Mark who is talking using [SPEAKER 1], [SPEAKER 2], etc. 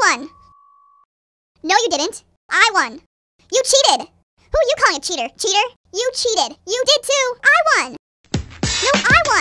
[SPEAKER 1] won. No, you didn't. I won. You cheated. Who are you calling a cheater? Cheater? You cheated. You did too. I won. No, I won.